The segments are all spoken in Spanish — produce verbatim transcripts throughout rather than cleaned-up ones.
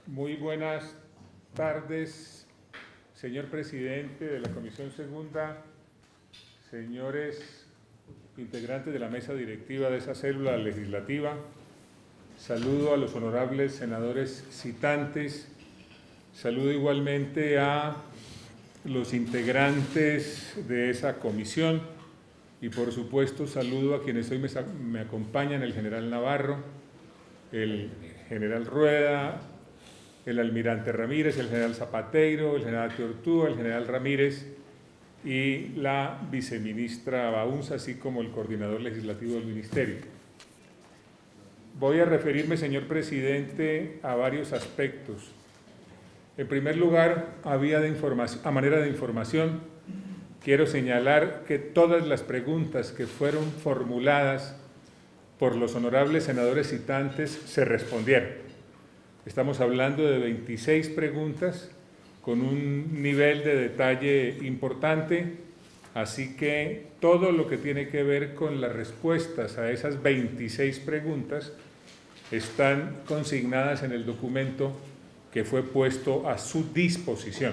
Muy buenas tardes, señor presidente de la Comisión Segunda, señores integrantes de la mesa directiva de esa célula legislativa. Saludo a los honorables senadores citantes, saludo igualmente a los integrantes de esa comisión y por supuesto saludo a quienes hoy me, me acompañan, el general Navarro, el general Rueda, el almirante Ramírez, el general Zapateiro, el general Teortúa, el general Ramírez y la viceministra Baunza, así como el coordinador legislativo del ministerio. Voy a referirme, señor presidente, a varios aspectos. En primer lugar, a, vía de información, a manera de información, quiero señalar que todas las preguntas que fueron formuladas por los honorables senadores citantes se respondieron. Estamos hablando de veintiséis preguntas con un nivel de detalle importante, así que todo lo que tiene que ver con las respuestas a esas veintiséis preguntas están consignadas en el documento que fue puesto a su disposición.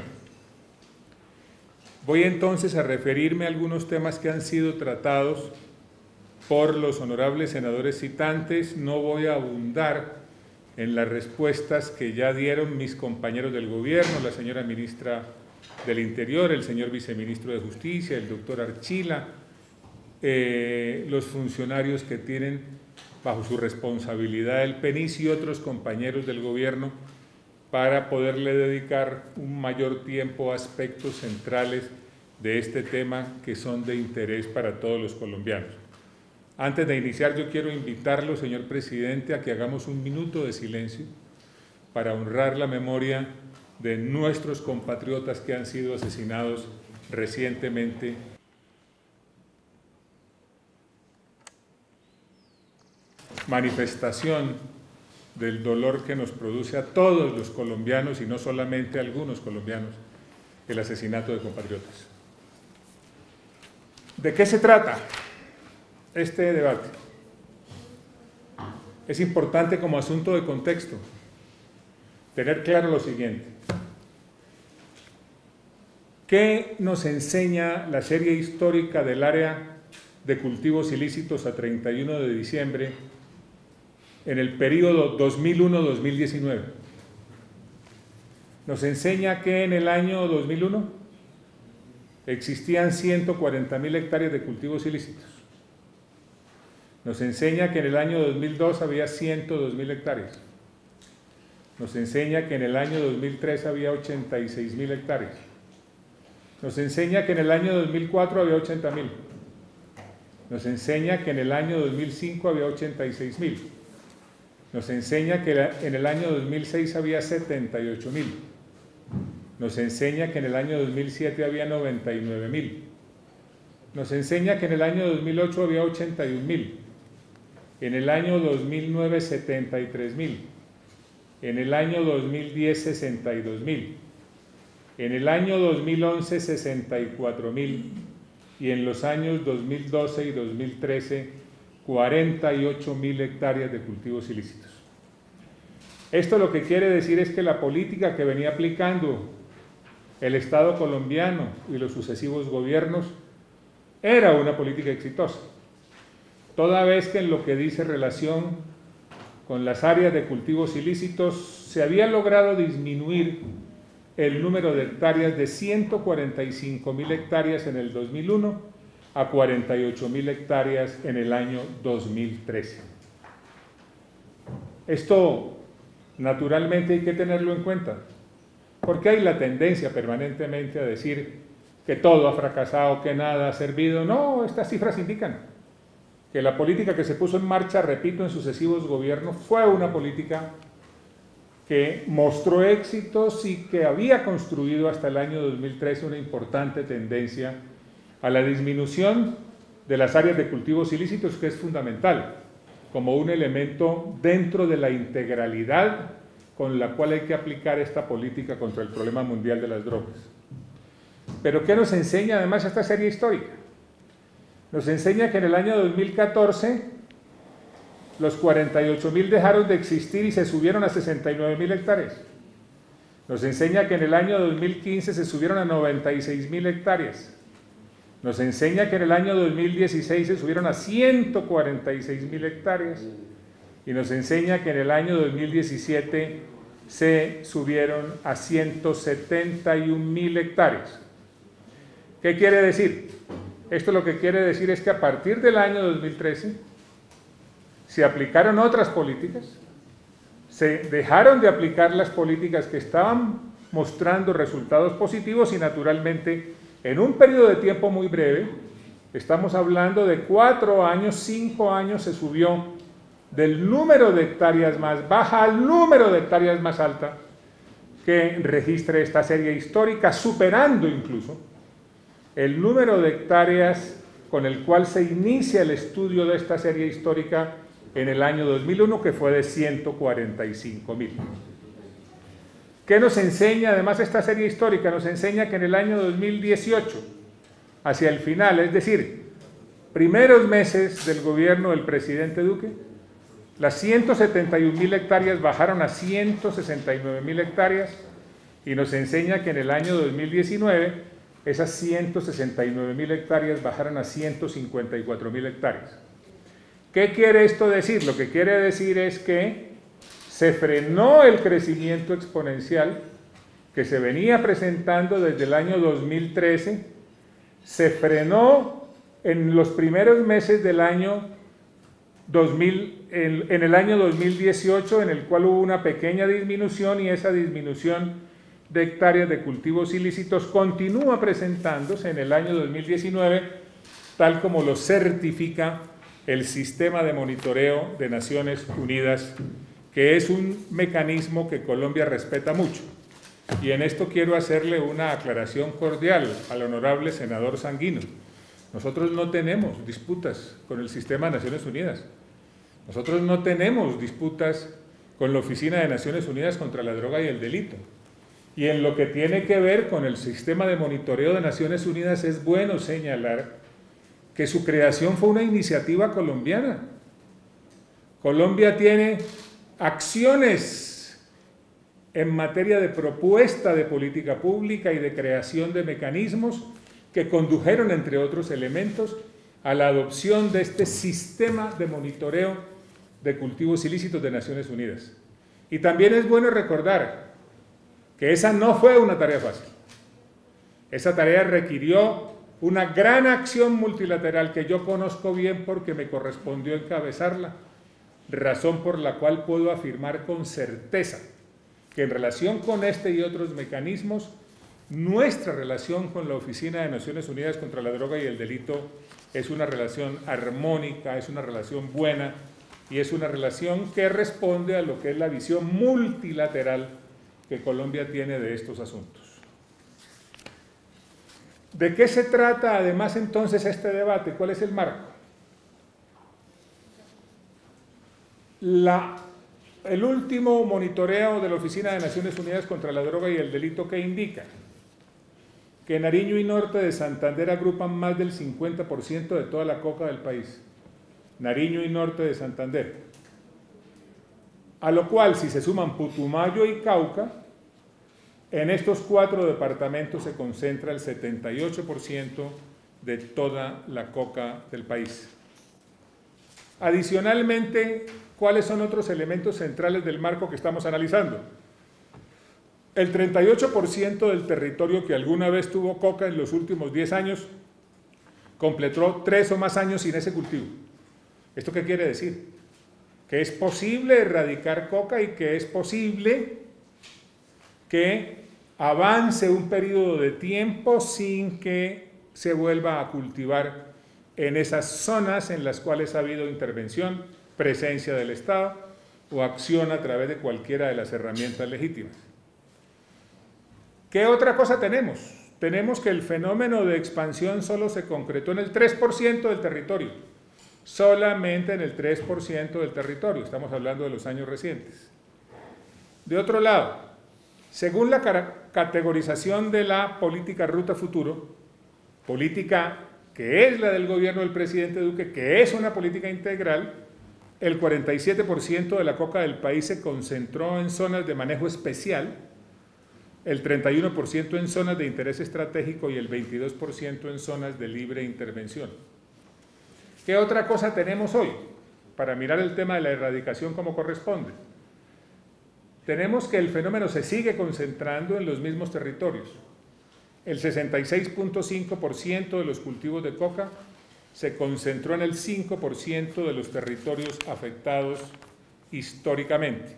Voy entonces a referirme a algunos temas que han sido tratados por los honorables senadores citantes. No voy a abundar en las respuestas que ya dieron mis compañeros del gobierno, la señora ministra del Interior, el señor viceministro de Justicia, el doctor Archila, eh, los funcionarios que tienen bajo su responsabilidad el PENIS y otros compañeros del gobierno para poderle dedicar un mayor tiempo a aspectos centrales de este tema que son de interés para todos los colombianos. Antes de iniciar, yo quiero invitarlo, señor presidente, a que hagamos un minuto de silencio para honrar la memoria de nuestros compatriotas que han sido asesinados recientemente. Manifestación del dolor que nos produce a todos los colombianos y no solamente a algunos colombianos el asesinato de compatriotas. ¿De qué se trata este debate? Es importante como asunto de contexto tener claro lo siguiente. ¿Qué nos enseña la serie histórica del área de cultivos ilícitos a treinta y uno de diciembre en el periodo dos mil uno a dos mil diecinueve? Nos enseña que en el año dos mil uno existían ciento cuarenta mil hectáreas de cultivos ilícitos. Nos enseña que en el año dos mil dos había ciento dos mil hectáreas. Nos enseña que en el año dos mil tres había ochenta y seis mil hectáreas. Nos enseña que en el año dos mil cuatro había ochenta mil. Nos enseña que en el año dos mil cinco había ochenta y seis mil. Nos enseña que en el año dos mil seis había setenta y ocho mil. Nos enseña que en el año dos mil siete había noventa y nueve mil. Nos enseña que en el año dos mil ocho había ochenta y un mil. En el año dos mil nueve, setenta y tres mil. En el año dos mil diez, sesenta y dos mil. En el año dos mil once, sesenta y cuatro mil. Y en los años dos mil doce y dos mil trece, cuarenta y ocho mil hectáreas de cultivos ilícitos. Esto lo que quiere decir es que la política que venía aplicando el Estado colombiano y los sucesivos gobiernos era una política exitosa, toda vez que en lo que dice relación con las áreas de cultivos ilícitos se había logrado disminuir el número de hectáreas de ciento cuarenta y cinco mil hectáreas en el dos mil uno a cuarenta y ocho mil hectáreas en el año dos mil trece. Esto naturalmente hay que tenerlo en cuenta, porque hay la tendencia permanentemente a decir que todo ha fracasado, que nada ha servido. No, estas cifras indican que la política que se puso en marcha, repito, en sucesivos gobiernos, fue una política que mostró éxitos y que había construido hasta el año dos mil trece una importante tendencia a la disminución de las áreas de cultivos ilícitos, que es fundamental, como un elemento dentro de la integralidad con la cual hay que aplicar esta política contra el problema mundial de las drogas. Pero ¿qué nos enseña además esta serie histórica? Nos enseña que en el año dos mil catorce los cuarenta y ocho mil dejaron de existir y se subieron a sesenta y nueve mil hectáreas. Nos enseña que en el año dos mil quince se subieron a noventa y seis mil hectáreas. Nos enseña que en el año dos mil dieciséis se subieron a ciento cuarenta y seis mil hectáreas. Y nos enseña que en el año dos mil diecisiete se subieron a ciento setenta y un mil hectáreas. ¿Qué quiere decir? Esto lo que quiere decir es que a partir del año dos mil trece se aplicaron otras políticas, se dejaron de aplicar las políticas que estaban mostrando resultados positivos y naturalmente en un periodo de tiempo muy breve, estamos hablando de cuatro años, cinco años, se subió del número de hectáreas más baja al número de hectáreas más alta que registre esta serie histórica, superando incluso el número de hectáreas con el cual se inicia el estudio de esta serie histórica en el año dos mil uno, que fue de ciento cuarenta y cinco mil. ¿Qué nos enseña además esta serie histórica? Nos enseña que en el año dos mil dieciocho, hacia el final, es decir, primeros meses del gobierno del presidente Duque, las ciento setenta y un mil hectáreas bajaron a ciento sesenta y nueve mil hectáreas y nos enseña que en el año dos mil diecinueve esas ciento sesenta y nueve mil hectáreas bajaron a ciento cincuenta y cuatro mil hectáreas. ¿Qué quiere esto decir? Lo que quiere decir es que se frenó el crecimiento exponencial que se venía presentando desde el año dos mil trece, se frenó en los primeros meses del año dos mil, en, en el año dos mil dieciocho, en el cual hubo una pequeña disminución y esa disminución de hectáreas de cultivos ilícitos continúa presentándose en el año dos mil diecinueve, tal como lo certifica el Sistema de Monitoreo de Naciones Unidas, que es un mecanismo que Colombia respeta mucho. Y en esto quiero hacerle una aclaración cordial al honorable senador Sanguino. Nosotros no tenemos disputas con el Sistema de Naciones Unidas. Nosotros no tenemos disputas con la Oficina de Naciones Unidas contra la Droga y el Delito. Y en lo que tiene que ver con el Sistema de Monitoreo de Naciones Unidas es bueno señalar que su creación fue una iniciativa colombiana. Colombia tiene acciones en materia de propuesta de política pública y de creación de mecanismos que condujeron, entre otros elementos, a la adopción de este sistema de monitoreo de cultivos ilícitos de Naciones Unidas. Y también es bueno recordar que esa no fue una tarea fácil. Esa tarea requirió una gran acción multilateral que yo conozco bien porque me correspondió encabezarla, razón por la cual puedo afirmar con certeza que en relación con este y otros mecanismos, nuestra relación con la Oficina de Naciones Unidas contra la Droga y el Delito es una relación armónica, es una relación buena y es una relación que responde a lo que es la visión multilateral que Colombia tiene de estos asuntos. ¿De qué se trata además entonces este debate? ¿Cuál es el marco? La, el último monitoreo de la Oficina de Naciones Unidas contra la Droga y el Delito que indica que Nariño y norte de Santander agrupan más del cincuenta por ciento de toda la coca del país. Nariño y norte de Santander. A lo cual, si se suman Putumayo y Cauca, en estos cuatro departamentos se concentra el setenta y ocho por ciento de toda la coca del país. Adicionalmente, ¿cuáles son otros elementos centrales del marco que estamos analizando? El treinta y ocho por ciento del territorio que alguna vez tuvo coca en los últimos diez años completó tres o más años sin ese cultivo. ¿Esto qué quiere decir? Que es posible erradicar coca y que es posible que avance un periodo de tiempo sin que se vuelva a cultivar en esas zonas en las cuales ha habido intervención, presencia del Estado o acción a través de cualquiera de las herramientas legítimas. ¿Qué otra cosa tenemos? Tenemos que el fenómeno de expansión solo se concretó en el tres por ciento del territorio, solamente en el tres por ciento del territorio, estamos hablando de los años recientes. De otro lado, según la categorización de la política Ruta Futuro, política que es la del gobierno del presidente Duque, que es una política integral, el cuarenta y siete por ciento de la coca del país se concentró en zonas de manejo especial, el treinta y uno por ciento en zonas de interés estratégico y el veintidós por ciento en zonas de libre intervención. ¿Qué otra cosa tenemos hoy para mirar el tema de la erradicación como corresponde? Tenemos que el fenómeno se sigue concentrando en los mismos territorios. El sesenta y seis punto cinco por ciento de los cultivos de coca se concentró en el cinco por ciento de los territorios afectados históricamente.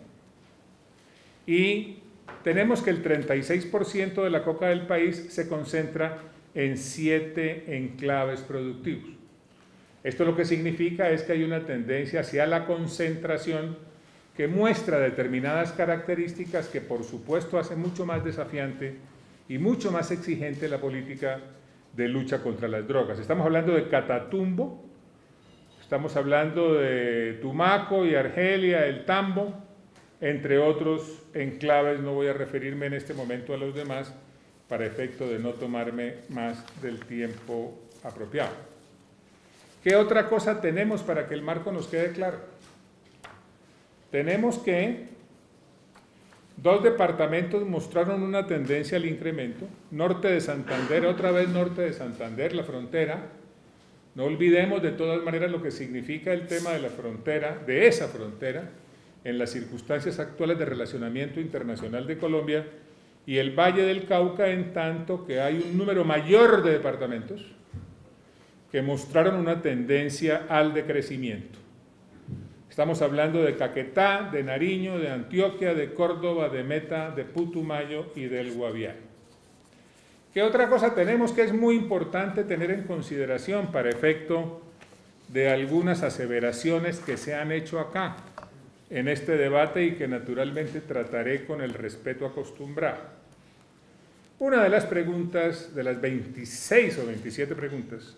Y tenemos que el treinta y seis por ciento de la coca del país se concentra en siete enclaves productivos. Esto lo que significa es que hay una tendencia hacia la concentración que muestra determinadas características que por supuesto hace mucho más desafiante y mucho más exigente la política de lucha contra las drogas. Estamos hablando de Catatumbo, estamos hablando de Tumaco y Argelia, el Tambo, entre otros enclaves. No voy a referirme en este momento a los demás para efecto de no tomarme más del tiempo apropiado. ¿Qué otra cosa tenemos para que el marco nos quede claro? Tenemos que dos departamentos mostraron una tendencia al incremento. Norte de Santander, otra vez norte de Santander, la frontera. No olvidemos de todas maneras lo que significa el tema de la frontera, de esa frontera, en las circunstancias actuales de relacionamiento internacional de Colombia, y el Valle del Cauca, en tanto que hay un número mayor de departamentos que mostraron una tendencia al decrecimiento. Estamos hablando de Caquetá, de Nariño, de Antioquia, de Córdoba, de Meta, de Putumayo y del Guaviare. ¿Qué otra cosa tenemos que es muy importante tener en consideración para efecto de algunas aseveraciones que se han hecho acá en este debate y que naturalmente trataré con el respeto acostumbrado? Una de las preguntas, de las veintiséis o veintisiete preguntas,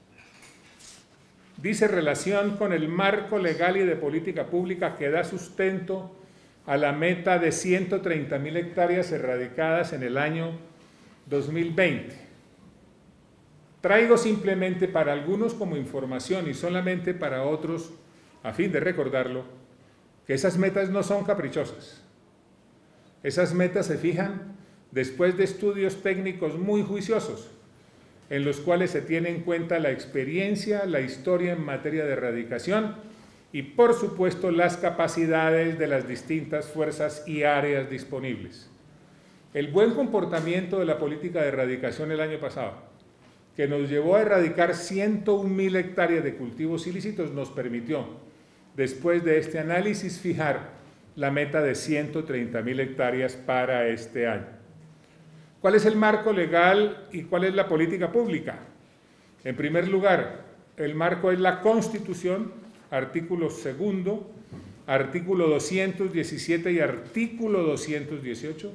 dice relación con el marco legal y de política pública que da sustento a la meta de ciento treinta mil hectáreas erradicadas en el año dos mil veinte. Traigo simplemente para algunos como información y solamente para otros, a fin de recordarlo, que esas metas no son caprichosas. Esas metas se fijan después de estudios técnicos muy juiciosos, en los cuales se tiene en cuenta la experiencia, la historia en materia de erradicación y, por supuesto, las capacidades de las distintas fuerzas y áreas disponibles. El buen comportamiento de la política de erradicación el año pasado, que nos llevó a erradicar ciento un mil hectáreas de cultivos ilícitos, nos permitió, después de este análisis, fijar la meta de ciento treinta mil hectáreas para este año. ¿Cuál es el marco legal y cuál es la política pública? En primer lugar, el marco es la Constitución, artículo segundo, artículo doscientos diecisiete y artículo doscientos dieciocho.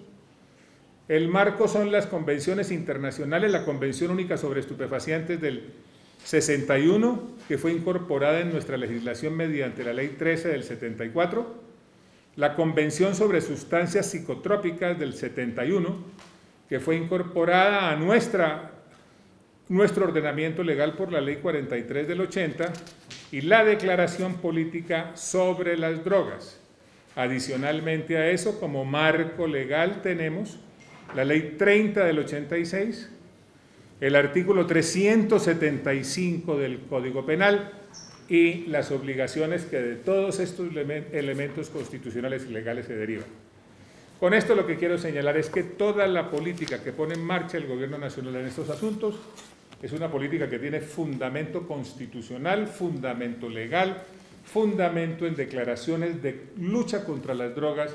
El marco son las convenciones internacionales, la Convención Única sobre Estupefacientes del sesenta y uno, que fue incorporada en nuestra legislación mediante la Ley trece del setenta y cuatro, la Convención sobre Sustancias Psicotrópicas del setenta y uno, que fue incorporada a nuestra, nuestro ordenamiento legal por la Ley cuarenta y tres del ochenta, y la Declaración Política sobre las Drogas. Adicionalmente a eso, como marco legal tenemos la Ley treinta del ochenta y seis, el artículo trescientos setenta y cinco del Código Penal y las obligaciones que de todos estos elementos constitucionales y legales se derivan. Con esto lo que quiero señalar es que toda la política que pone en marcha el Gobierno Nacional en estos asuntos es una política que tiene fundamento constitucional, fundamento legal, fundamento en declaraciones de lucha contra las drogas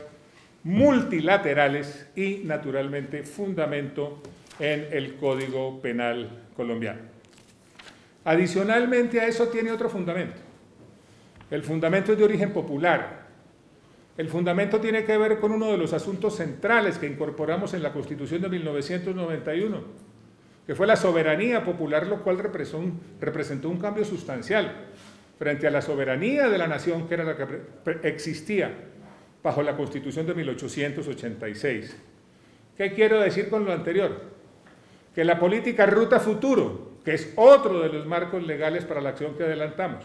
multilaterales y, naturalmente, fundamento en el Código Penal colombiano. Adicionalmente a eso tiene otro fundamento. El fundamento es de origen popular. El fundamento tiene que ver con uno de los asuntos centrales que incorporamos en la Constitución de mil novecientos noventa y uno, que fue la soberanía popular, lo cual representó un, representó un cambio sustancial frente a la soberanía de la nación que era la que existía bajo la Constitución de mil ochocientos ochenta y seis. ¿Qué quiero decir con lo anterior? Que la política Ruta Futuro, que es otro de los marcos legales para la acción que adelantamos,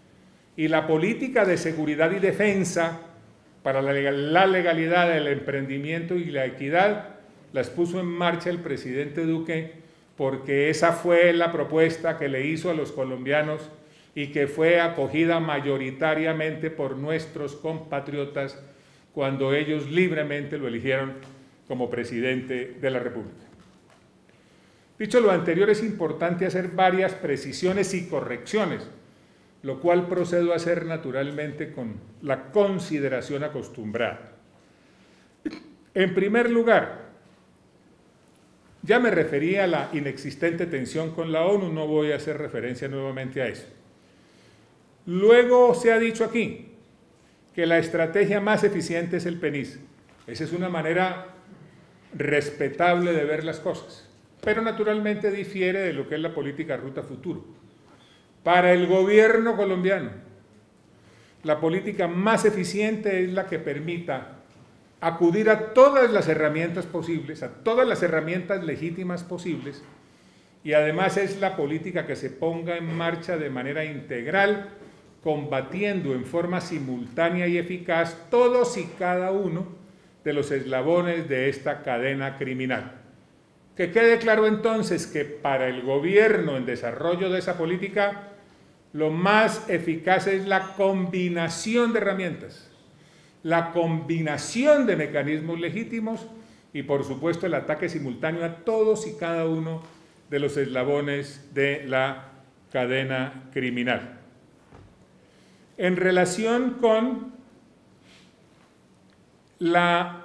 y la política de seguridad y defensa para la legalidad, el emprendimiento y la equidad, las puso en marcha el presidente Duque porque esa fue la propuesta que le hizo a los colombianos y que fue acogida mayoritariamente por nuestros compatriotas cuando ellos libremente lo eligieron como presidente de la República. Dicho lo anterior, es importante hacer varias precisiones y correcciones, lo cual procedo a hacer naturalmente con la consideración acostumbrada. En primer lugar, ya me referí a la inexistente tensión con la ONU, no voy a hacer referencia nuevamente a eso. Luego se ha dicho aquí que la estrategia más eficiente es el P N I S. Esa es una manera respetable de ver las cosas, pero naturalmente difiere de lo que es la política Ruta Futuro. Para el gobierno colombiano, la política más eficiente es la que permita acudir a todas las herramientas posibles, a todas las herramientas legítimas posibles, y además es la política que se ponga en marcha de manera integral, combatiendo en forma simultánea y eficaz todos y cada uno de los eslabones de esta cadena criminal. Que quede claro entonces que para el gobierno en desarrollo de esa política, lo más eficaz es la combinación de herramientas, la combinación de mecanismos legítimos y, por supuesto, el ataque simultáneo a todos y cada uno de los eslabones de la cadena criminal. En relación con la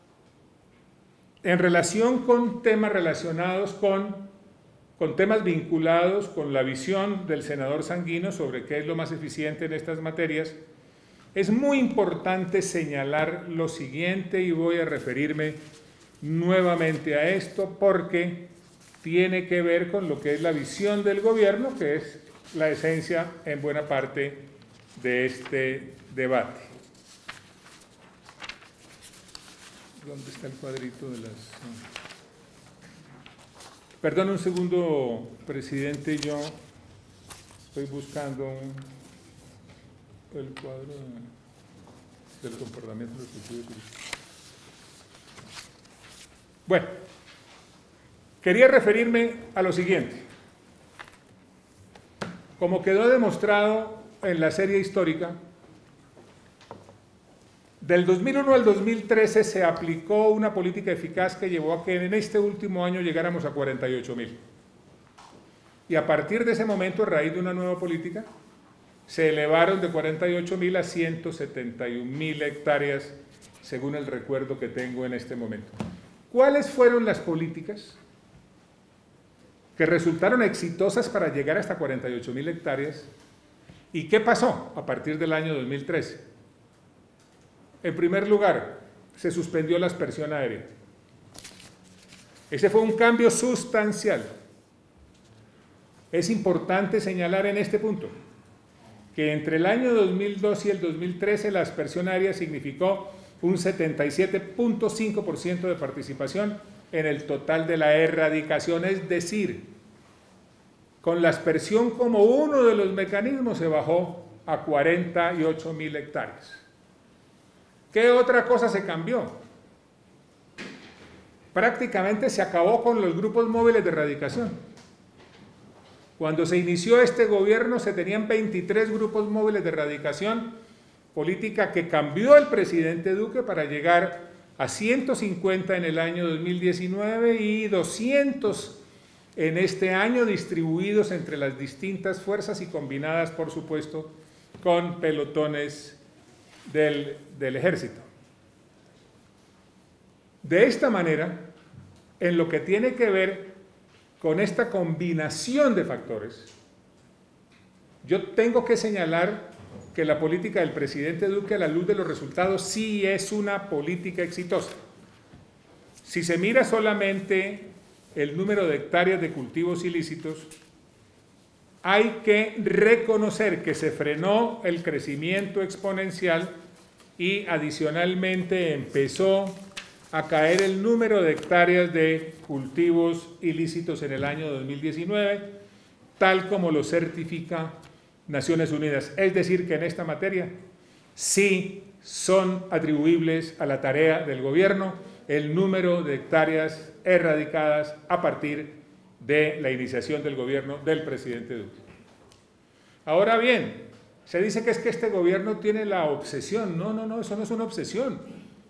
en relación con temas relacionados con, con temas vinculados con la visión del senador Sanguino sobre qué es lo más eficiente en estas materias, es muy importante señalar lo siguiente y voy a referirme nuevamente a esto porque tiene que ver con lo que es la visión del gobierno, que es la esencia en buena parte de este debate. ¿Dónde está el cuadrito de las...? Perdón un segundo, presidente, yo estoy buscando un, el cuadro de, del comportamiento de los cultivos ilícitos. Bueno, quería referirme a lo siguiente. Como quedó demostrado en la serie histórica, del dos mil uno al dos mil trece se aplicó una política eficaz que llevó a que en este último año llegáramos a cuarenta y ocho mil. Y a partir de ese momento, a raíz de una nueva política, se elevaron de cuarenta y ocho mil a ciento setenta y un mil hectáreas, según el recuerdo que tengo en este momento. ¿Cuáles fueron las políticas que resultaron exitosas para llegar hasta cuarenta y ocho mil hectáreas? ¿Y qué pasó a partir del año dos mil trece? En primer lugar, se suspendió la aspersión aérea. Ese fue un cambio sustancial. Es importante señalar en este punto que entre el año dos mil dos y el dos mil trece la aspersión aérea significó un setenta y siete punto cinco por ciento de participación en el total de la erradicación, es decir, con la aspersión como uno de los mecanismos se bajó a cuarenta y ocho mil hectáreas. ¿Qué otra cosa se cambió? Prácticamente se acabó con los grupos móviles de erradicación. Cuando se inició este gobierno se tenían veintitrés grupos móviles de erradicación, política que cambió el presidente Duque para llegar a ciento cincuenta en el año dos mil diecinueve y doscientos en este año, distribuidos entre las distintas fuerzas y combinadas, por supuesto, con pelotones Del, del ejército. De esta manera, en lo que tiene que ver con esta combinación de factores, yo tengo que señalar que la política del presidente Duque, a la luz de los resultados, sí es una política exitosa. Si se mira solamente el número de hectáreas de cultivos ilícitos, hay que reconocer que se frenó el crecimiento exponencial y adicionalmente empezó a caer el número de hectáreas de cultivos ilícitos en el año dos mil diecinueve, tal como lo certifica Naciones Unidas. Es decir, que en esta materia sí son atribuibles a la tarea del gobierno el número de hectáreas erradicadas a partir de la iniciación del gobierno del presidente Duque. Ahora bien, se dice que es que este gobierno tiene la obsesión. No, no, no, eso no es una obsesión.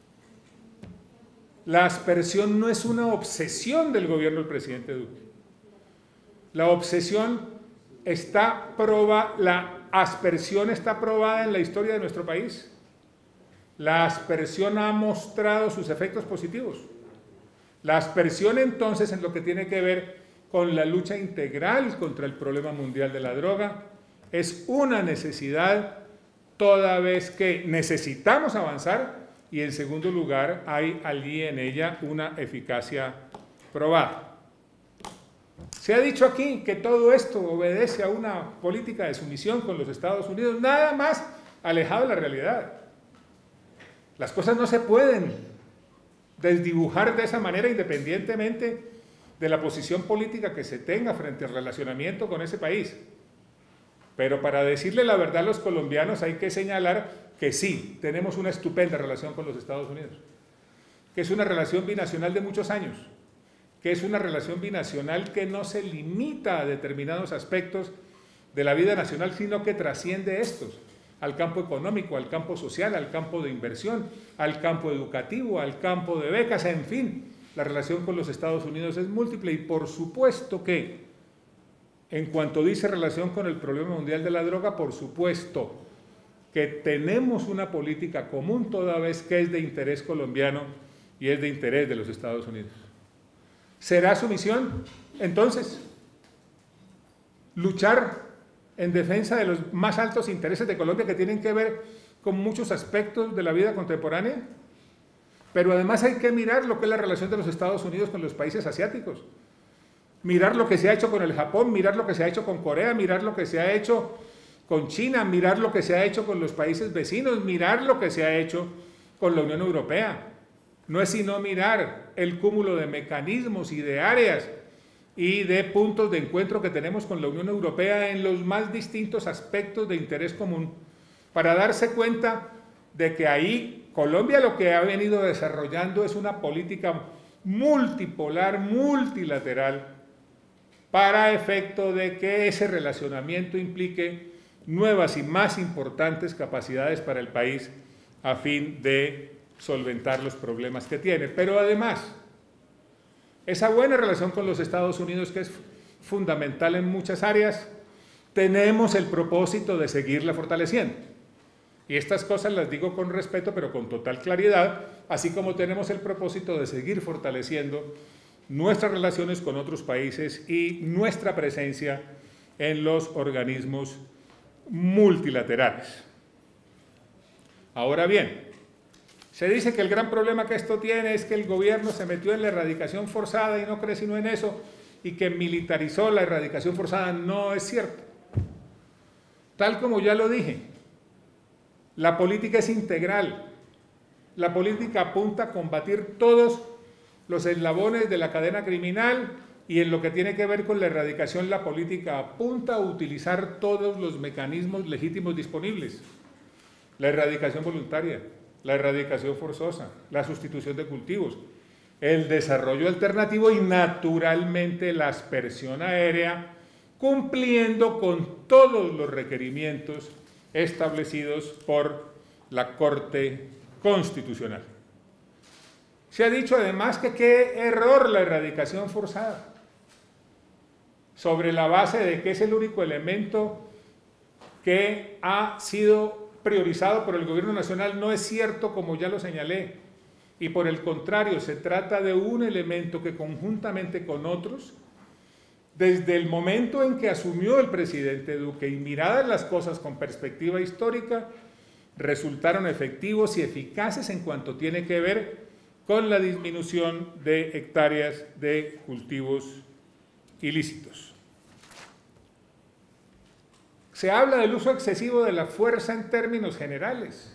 La aspersión no es una obsesión del gobierno del presidente Duque. La obsesión está probada, la aspersión está probada en la historia de nuestro país. La aspersión ha mostrado sus efectos positivos. La aspersión entonces en lo que tiene que ver con la lucha integral contra el problema mundial de la droga es una necesidad toda vez que necesitamos avanzar y en segundo lugar hay allí en ella una eficacia probada. Se ha dicho aquí que todo esto obedece a una política de sumisión con los Estados Unidos, nada más alejado de la realidad. Las cosas no se pueden desdibujar de esa manera independientemente de la posición política que se tenga frente al relacionamiento con ese país. Pero para decirle la verdad a los colombianos hay que señalar que sí, tenemos una estupenda relación con los Estados Unidos, que es una relación binacional de muchos años, que es una relación binacional que no se limita a determinados aspectos de la vida nacional, sino que trasciende estos, al campo económico, al campo social, al campo de inversión, al campo educativo, al campo de becas, en fin. La relación con los Estados Unidos es múltiple y por supuesto que, en cuanto dice relación con el problema mundial de la droga, por supuesto que tenemos una política común toda vez que es de interés colombiano y es de interés de los Estados Unidos. ¿Será su misión, entonces, luchar en defensa de los más altos intereses de Colombia que tienen que ver con muchos aspectos de la vida contemporánea? Pero además hay que mirar lo que es la relación de los Estados Unidos con los países asiáticos. Mirar lo que se ha hecho con el Japón, mirar lo que se ha hecho con Corea, mirar lo que se ha hecho con China, mirar lo que se ha hecho con los países vecinos, mirar lo que se ha hecho con la Unión Europea. No es sino mirar el cúmulo de mecanismos y de áreas y de puntos de encuentro que tenemos con la Unión Europea en los más distintos aspectos de interés común, para darse cuenta de que ahí Colombia lo que ha venido desarrollando es una política multipolar, multilateral, para efecto de que ese relacionamiento implique nuevas y más importantes capacidades para el país a fin de solventar los problemas que tiene. Pero además, esa buena relación con los Estados Unidos, que es fundamental en muchas áreas, tenemos el propósito de seguirla fortaleciendo. Y estas cosas las digo con respeto, pero con total claridad, así como tenemos el propósito de seguir fortaleciendo nuestras relaciones con otros países y nuestra presencia en los organismos multilaterales. Ahora bien, se dice que el gran problema que esto tiene es que el gobierno se metió en la erradicación forzada y no cree sino en eso, y que militarizó la erradicación forzada. No es cierto. Tal como ya lo dije, la política es integral. La política apunta a combatir todos los eslabones de la cadena criminal y en lo que tiene que ver con la erradicación, la política apunta a utilizar todos los mecanismos legítimos disponibles. La erradicación voluntaria, la erradicación forzosa, la sustitución de cultivos, el desarrollo alternativo y naturalmente la aspersión aérea, cumpliendo con todos los requerimientos establecidos por la Corte Constitucional. Se ha dicho además que qué error la erradicación forzada, sobre la base de que es el único elemento que ha sido priorizado por el gobierno nacional. No es cierto, como ya lo señalé, y por el contrario, se trata de un elemento que conjuntamente con otros, desde el momento en que asumió el presidente Duque y miradas las cosas con perspectiva histórica, resultaron efectivos y eficaces en cuanto tiene que ver con la disminución de hectáreas de cultivos ilícitos. Se habla del uso excesivo de la fuerza en términos generales.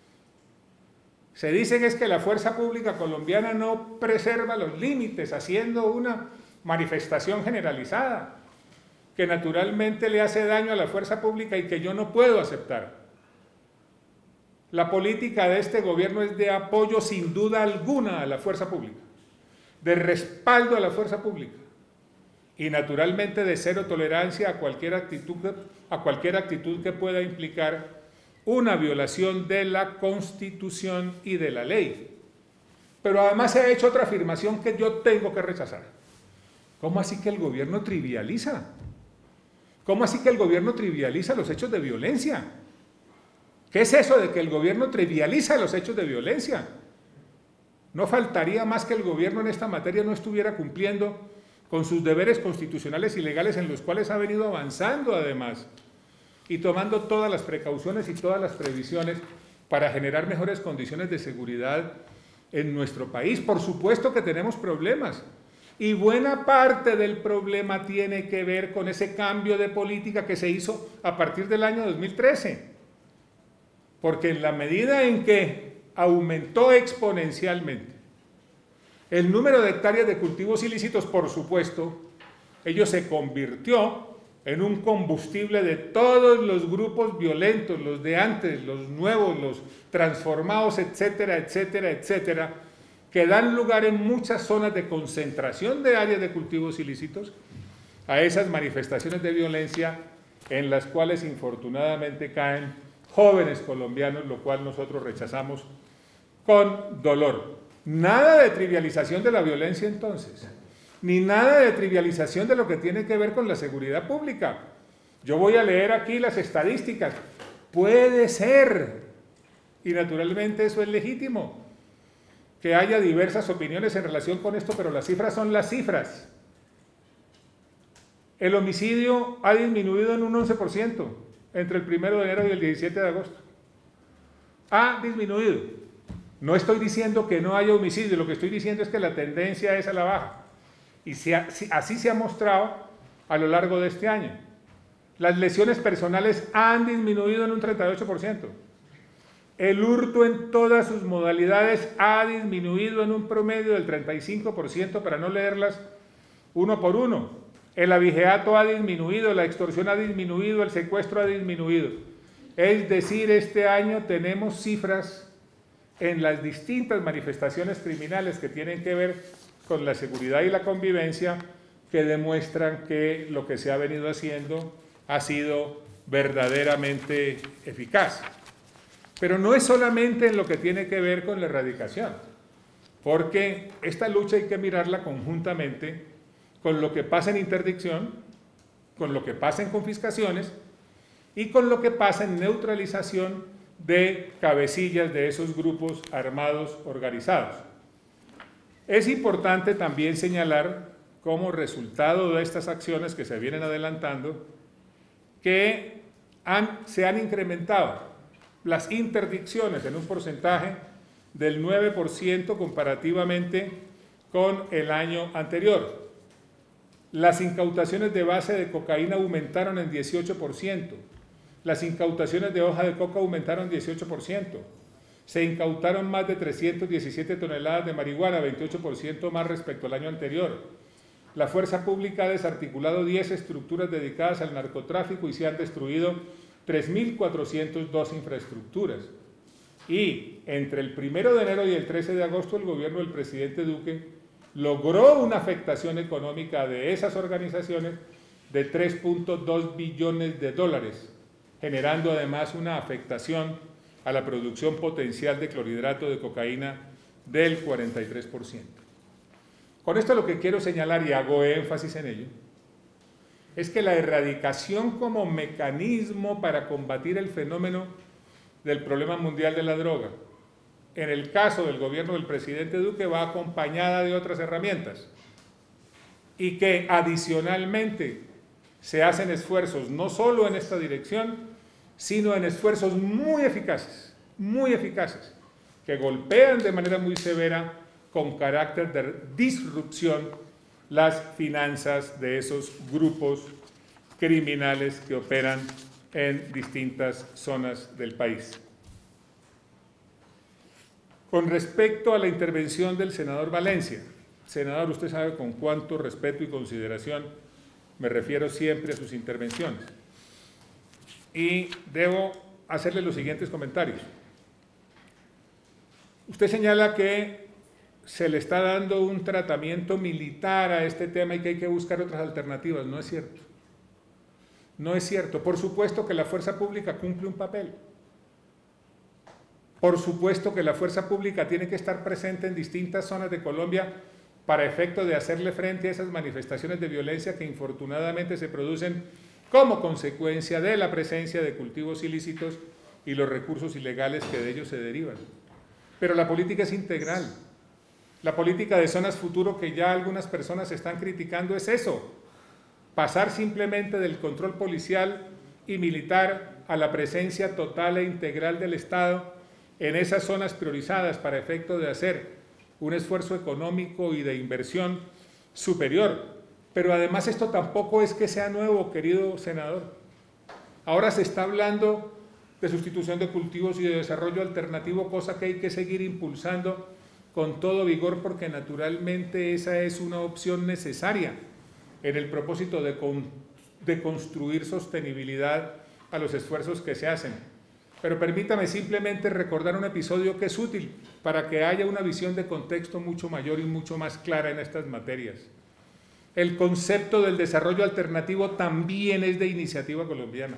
Se dice que es que la fuerza pública colombiana no preserva los límites, haciendo una manifestación generalizada, que naturalmente le hace daño a la fuerza pública y que yo no puedo aceptar. La política de este gobierno es de apoyo sin duda alguna a la fuerza pública, de respaldo a la fuerza pública y naturalmente de cero tolerancia a cualquier actitud, a cualquier actitud que pueda implicar una violación de la Constitución y de la ley. Pero además se ha hecho otra afirmación que yo tengo que rechazar. ¿Cómo así que el gobierno trivializa? ¿Cómo así que el gobierno trivializa los hechos de violencia? ¿Qué es eso de que el gobierno trivializa los hechos de violencia? No faltaría más que el gobierno en esta materia no estuviera cumpliendo con sus deberes constitucionales y legales en los cuales ha venido avanzando además y tomando todas las precauciones y todas las previsiones para generar mejores condiciones de seguridad en nuestro país. Por supuesto que tenemos problemas y buena parte del problema tiene que ver con ese cambio de política que se hizo a partir del año dos mil trece. Porque en la medida en que aumentó exponencialmente el número de hectáreas de cultivos ilícitos, por supuesto, ello se convirtió en un combustible de todos los grupos violentos, los de antes, los nuevos, los transformados, etcétera, etcétera, etcétera, que dan lugar en muchas zonas de concentración de áreas de cultivos ilícitos a esas manifestaciones de violencia en las cuales infortunadamente caen jóvenes colombianos, lo cual nosotros rechazamos con dolor. Nada de trivialización de la violencia entonces, ni nada de trivialización de lo que tiene que ver con la seguridad pública. Yo voy a leer aquí las estadísticas. Puede ser, y naturalmente eso es legítimo, que haya diversas opiniones en relación con esto, pero las cifras son las cifras. El homicidio ha disminuido en un once por ciento. Entre el primero de enero y el diecisiete de agosto. Ha disminuido. No estoy diciendo que no haya homicidio, lo que estoy diciendo es que la tendencia es a la baja. Y si, así se ha mostrado a lo largo de este año. Las lesiones personales han disminuido en un treinta y ocho por ciento. El hurto en todas sus modalidades ha disminuido en un promedio del treinta y cinco por ciento, para no leerlas uno por uno. El abigeato ha disminuido, la extorsión ha disminuido, el secuestro ha disminuido. Es decir, este año tenemos cifras en las distintas manifestaciones criminales que tienen que ver con la seguridad y la convivencia que demuestran que lo que se ha venido haciendo ha sido verdaderamente eficaz. Pero no es solamente en lo que tiene que ver con la erradicación, porque esta lucha hay que mirarla conjuntamente con lo que pasa en interdicción, con lo que pasa en confiscaciones y con lo que pasa en neutralización de cabecillas de esos grupos armados organizados. Es importante también señalar, como resultado de estas acciones que se vienen adelantando, que han, se han incrementado las interdicciones en un porcentaje del nueve por ciento comparativamente con el año anterior. Las incautaciones de base de cocaína aumentaron en dieciocho por ciento. Las incautaciones de hoja de coca aumentaron dieciocho por ciento. Se incautaron más de trescientas diecisiete toneladas de marihuana, veintiocho por ciento más respecto al año anterior. La fuerza pública ha desarticulado diez estructuras dedicadas al narcotráfico y se han destruido tres mil cuatrocientas dos infraestructuras. Y entre el primero de enero y el trece de agosto, el gobierno del presidente Duque logró una afectación económica de esas organizaciones de tres punto dos billones de dólares, generando además una afectación a la producción potencial de clorhidrato de cocaína del cuarenta y tres por ciento. Con esto lo que quiero señalar, y hago énfasis en ello, es que la erradicación como mecanismo para combatir el fenómeno del problema mundial de la droga, en el caso del gobierno del presidente Duque, va acompañada de otras herramientas y que adicionalmente se hacen esfuerzos no solo en esta dirección, sino en esfuerzos muy eficaces, muy eficaces, que golpean de manera muy severa con carácter de disrupción las finanzas de esos grupos criminales que operan en distintas zonas del país. Con respecto a la intervención del senador Valencia, senador, usted sabe con cuánto respeto y consideración me refiero siempre a sus intervenciones. Y debo hacerle los siguientes comentarios. Usted señala que se le está dando un tratamiento militar a este tema y que hay que buscar otras alternativas. No es cierto. No es cierto. Por supuesto que la fuerza pública cumple un papel. Por supuesto que la fuerza pública tiene que estar presente en distintas zonas de Colombia para efecto de hacerle frente a esas manifestaciones de violencia que infortunadamente se producen como consecuencia de la presencia de cultivos ilícitos y los recursos ilegales que de ellos se derivan. Pero la política es integral. La política de zonas futuro que ya algunas personas están criticando es eso, pasar simplemente del control policial y militar a la presencia total e integral del Estado en esas zonas priorizadas para efecto de hacer un esfuerzo económico y de inversión superior. Pero además esto tampoco es que sea nuevo, querido senador. Ahora se está hablando de sustitución de cultivos y de desarrollo alternativo, cosa que hay que seguir impulsando con todo vigor porque naturalmente esa es una opción necesaria en el propósito de, con, de construir sostenibilidad a los esfuerzos que se hacen. Pero permítame simplemente recordar un episodio que es útil para que haya una visión de contexto mucho mayor y mucho más clara en estas materias. El concepto del desarrollo alternativo también es de iniciativa colombiana.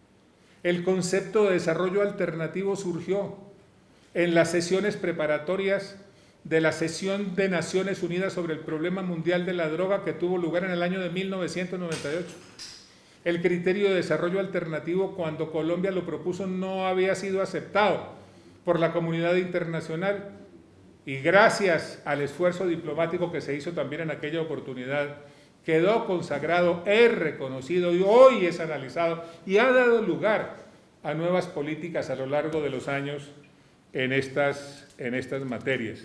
El concepto de desarrollo alternativo surgió en las sesiones preparatorias de la sesión de Naciones Unidas sobre el problema mundial de la droga que tuvo lugar en el año de mil novecientos noventa y ocho. El criterio de desarrollo alternativo, cuando Colombia lo propuso, no había sido aceptado por la comunidad internacional y gracias al esfuerzo diplomático que se hizo también en aquella oportunidad, quedó consagrado, es reconocido y hoy es analizado y ha dado lugar a nuevas políticas a lo largo de los años en estas, en estas materias.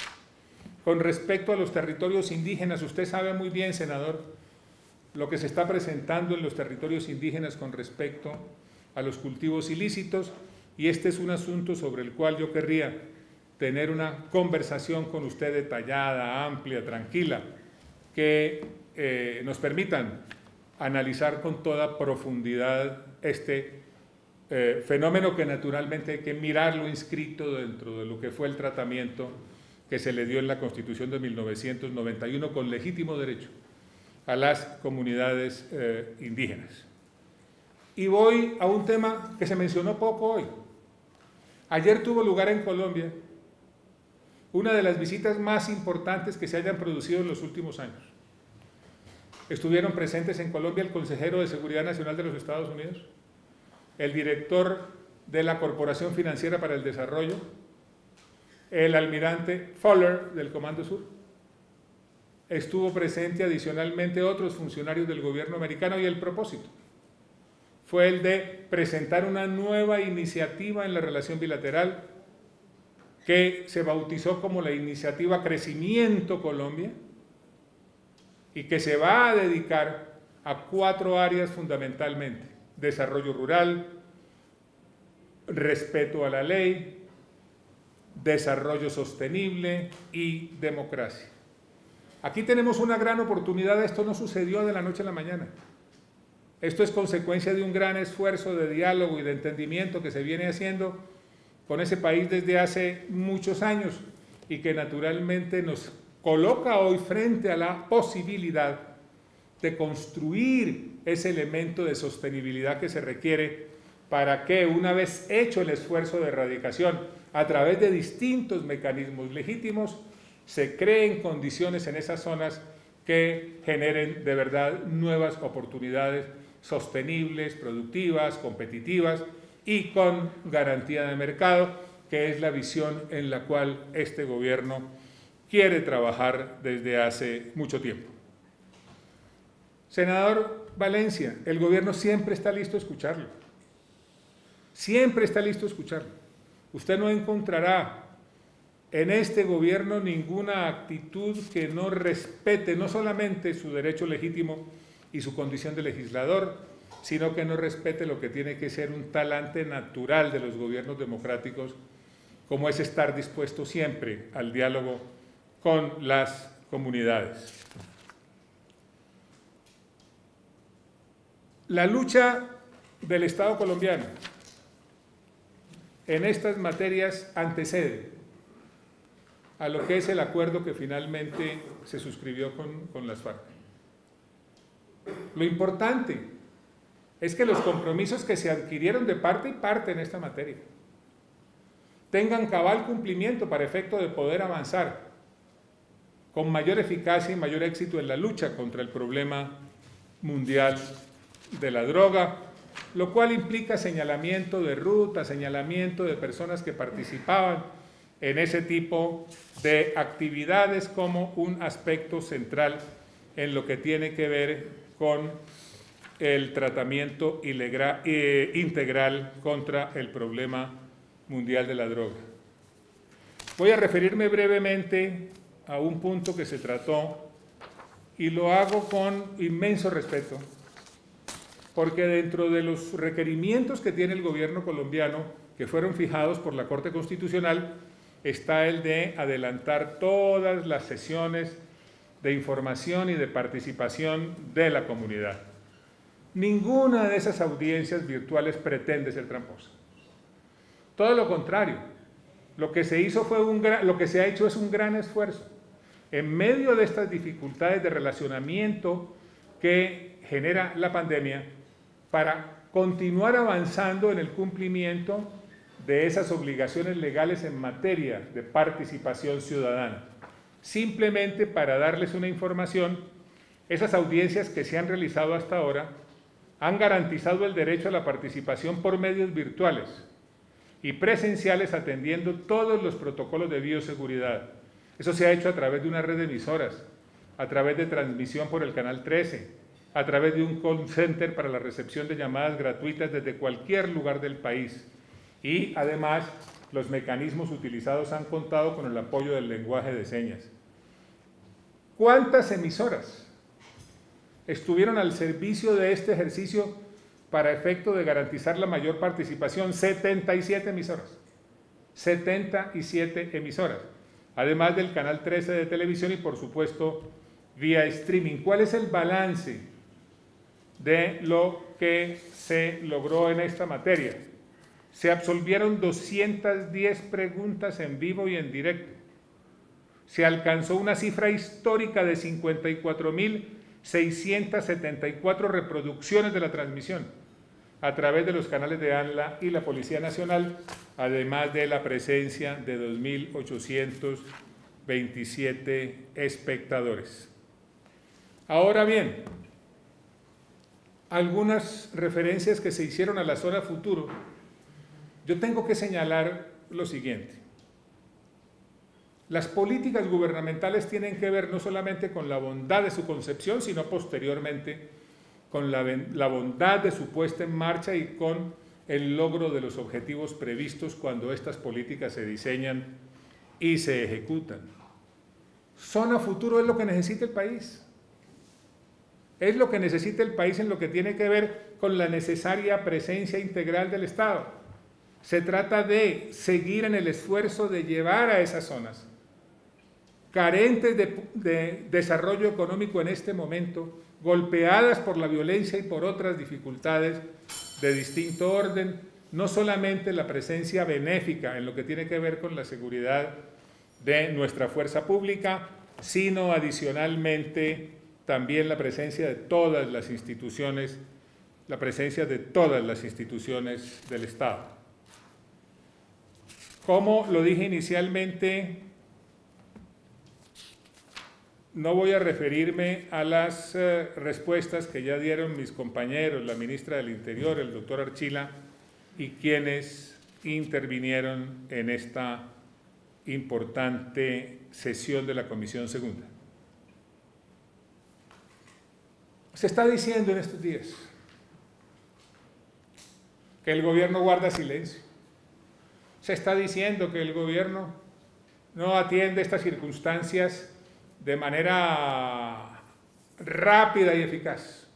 Con respecto a los territorios indígenas, usted sabe muy bien, senador, lo que se está presentando en los territorios indígenas con respecto a los cultivos ilícitos, y este es un asunto sobre el cual yo querría tener una conversación con usted detallada, amplia, tranquila, que eh, nos permitan analizar con toda profundidad este eh, fenómeno que naturalmente hay que mirarlo inscrito dentro de lo que fue el tratamiento que se le dio en la Constitución de mil novecientos noventa y uno con legítimo derecho a las comunidades eh, indígenas. Y voy a un tema que se mencionó poco hoy. Ayer tuvo lugar en Colombia una de las visitas más importantes que se hayan producido en los últimos años. Estuvieron presentes en Colombia el consejero de Seguridad Nacional de los Estados Unidos, el director de la Corporación Financiera para el Desarrollo, el almirante Fuller del Comando Sur. Estuvo presente adicionalmente otros funcionarios del gobierno americano y el propósito fue el de presentar una nueva iniciativa en la relación bilateral que se bautizó como la Iniciativa Crecimiento Colombia y que se va a dedicar a cuatro áreas fundamentalmente: desarrollo rural, respeto a la ley, desarrollo sostenible y democracia. Aquí tenemos una gran oportunidad. Esto no sucedió de la noche a la mañana. Esto es consecuencia de un gran esfuerzo de diálogo y de entendimiento que se viene haciendo con ese país desde hace muchos años y que naturalmente nos coloca hoy frente a la posibilidad de construir ese elemento de sostenibilidad que se requiere para que, una vez hecho el esfuerzo de erradicación a través de distintos mecanismos legítimos, se creen condiciones en esas zonas que generen de verdad nuevas oportunidades sostenibles, productivas, competitivas y con garantía de mercado, que es la visión en la cual este gobierno quiere trabajar desde hace mucho tiempo. Senador Valencia, el gobierno siempre está listo a escucharlo. Siempre está listo a escucharlo. Usted no encontrará en este gobierno ninguna actitud que no respete no solamente su derecho legítimo y su condición de legislador, sino que no respete lo que tiene que ser un talante natural de los gobiernos democráticos, como es estar dispuesto siempre al diálogo con las comunidades. La lucha del Estado colombiano en estas materias antecede a lo que es el acuerdo que finalmente se suscribió con, con las FARC. Lo importante es que los compromisos que se adquirieron de parte y parte en esta materia tengan cabal cumplimiento para efecto de poder avanzar con mayor eficacia y mayor éxito en la lucha contra el problema mundial de la droga, lo cual implica señalamiento de ruta, señalamiento de personas que participaban en ese tipo de actividades como un aspecto central en lo que tiene que ver con el tratamiento ilegal, eh, integral contra el problema mundial de la droga. Voy a referirme brevemente a un punto que se trató y lo hago con inmenso respeto, porque dentro de los requerimientos que tiene el gobierno colombiano, que fueron fijados por la Corte Constitucional, está el de adelantar todas las sesiones de información y de participación de la comunidad. Ninguna de esas audiencias virtuales pretende ser tramposa. Todo lo contrario, lo que se hizo fue un gran, lo que se ha hecho es un gran esfuerzo en medio de estas dificultades de relacionamiento que genera la pandemia para continuar avanzando en el cumplimiento de esas obligaciones legales en materia de participación ciudadana. Simplemente para darles una información, esas audiencias que se han realizado hasta ahora han garantizado el derecho a la participación por medios virtuales y presenciales atendiendo todos los protocolos de bioseguridad. Eso se ha hecho a través de una red de emisoras, a través de transmisión por el Canal trece, a través de un call center para la recepción de llamadas gratuitas desde cualquier lugar del país. Y además, los mecanismos utilizados han contado con el apoyo del lenguaje de señas. ¿Cuántas emisoras estuvieron al servicio de este ejercicio para efecto de garantizar la mayor participación? setenta y siete emisoras. setenta y siete emisoras. Además del Canal trece de televisión y, por supuesto, vía streaming. ¿Cuál es el balance de lo que se logró en esta materia? Se absolvieron doscientas diez preguntas en vivo y en directo. Se alcanzó una cifra histórica de cincuenta y cuatro mil seiscientas setenta y cuatro reproducciones de la transmisión a través de los canales de ANLA y la Policía Nacional, además de la presencia de dos mil ochocientos veintisiete espectadores. Ahora bien, algunas referencias que se hicieron a la zona futuro, yo tengo que señalar lo siguiente. Las políticas gubernamentales tienen que ver no solamente con la bondad de su concepción, sino posteriormente con la, la bondad de su puesta en marcha y con el logro de los objetivos previstos cuando estas políticas se diseñan y se ejecutan. Zona futuro es lo que necesita el país. Es lo que necesita el país en lo que tiene que ver con la necesaria presencia integral del Estado. Se trata de seguir en el esfuerzo de llevar a esas zonas carentes de, de desarrollo económico en este momento, golpeadas por la violencia y por otras dificultades de distinto orden, no solamente la presencia benéfica en lo que tiene que ver con la seguridad de nuestra fuerza pública, sino adicionalmente también la presencia de todas las instituciones, la presencia de todas las instituciones del Estado. Como lo dije inicialmente, no voy a referirme a las uh, respuestas que ya dieron mis compañeros, la ministra del Interior, el doctor Archila, y quienes intervinieron en esta importante sesión de la Comisión Segunda. Se está diciendo en estos días que el gobierno guarda silencio. Se está diciendo que el gobierno no atiende estas circunstancias de manera rápida y eficaz.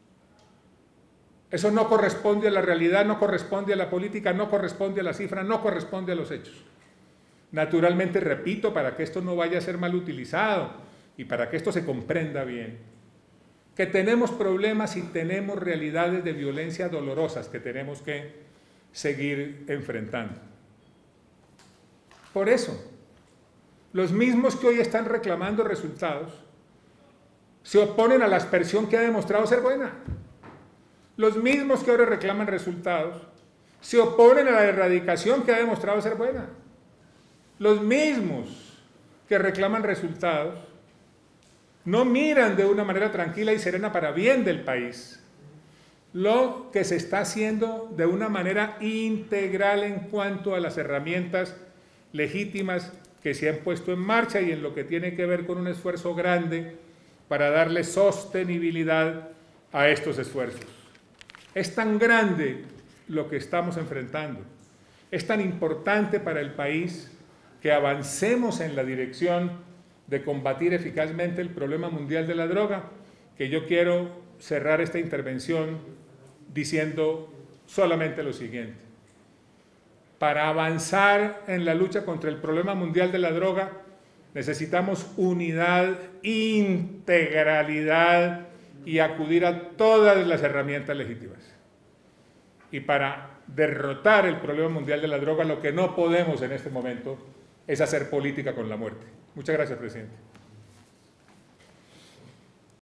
Eso no corresponde a la realidad, no corresponde a la política, no corresponde a la cifra, no corresponde a los hechos. Naturalmente, repito, para que esto no vaya a ser mal utilizado y para que esto se comprenda bien, que tenemos problemas y tenemos realidades de violencia dolorosas que tenemos que seguir enfrentando. Por eso, Los mismos que hoy están reclamando resultados se oponen a la aspersión que ha demostrado ser buena. Los mismos que ahora reclaman resultados se oponen a la erradicación que ha demostrado ser buena. Los mismos que reclaman resultados no miran de una manera tranquila y serena para bien del país lo que se está haciendo de una manera integral en cuanto a las herramientas legítimas que se han puesto en marcha y en lo que tiene que ver con un esfuerzo grande para darle sostenibilidad a estos esfuerzos. Es tan grande lo que estamos enfrentando, es tan importante para el país que avancemos en la dirección de combatir eficazmente el problema mundial de la droga, que yo quiero cerrar esta intervención diciendo solamente lo siguiente. Para avanzar en la lucha contra el problema mundial de la droga, necesitamos unidad, integralidad y acudir a todas las herramientas legítimas. Y para derrotar el problema mundial de la droga, lo que no podemos en este momento es hacer política con la muerte. Muchas gracias, presidente.